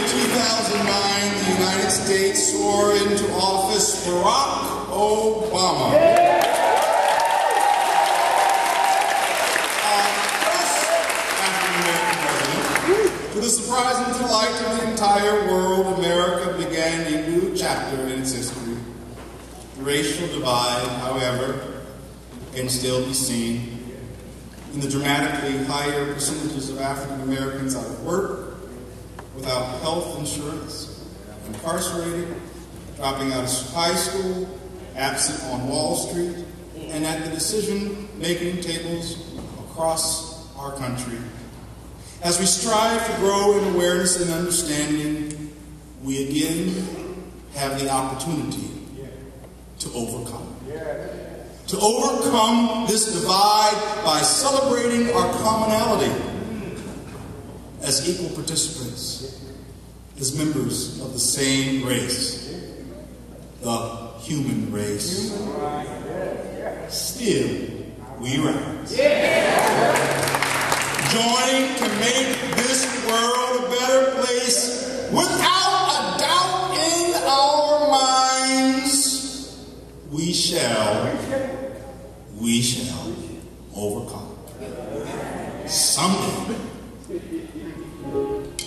2009, the United States swore into office Barack Obama. First African-American president. To the surprise and delight of the entire world, America began a new chapter in its history. The racial divide, however, can still be seen in the dramatically higher percentages of African Americans out of work, without health insurance, incarcerated, dropping out of high school, absent on Wall Street, and at the decision-making tables across our country. As we strive to grow in awareness and understanding, we again have the opportunity to overcome. To overcome this divide by celebrating our commonality as equal participants, as members of the same race, the human race. Still, we rise. Joining to make this world a better place without a doubt in our minds. We shall overcome. Someday.